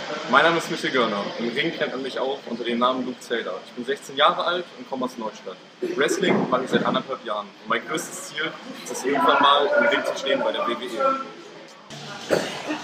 Mein Name ist Michael Görner. Im Ring kennt man mich auch unter dem Namen Luke Taylor. Ich bin 16 Jahre alt und komme aus Neustadt. Wrestling mache ich seit 1,5 Jahren. Und mein größtes Ziel ist es, irgendwann mal im Ring zu stehen bei der WWE.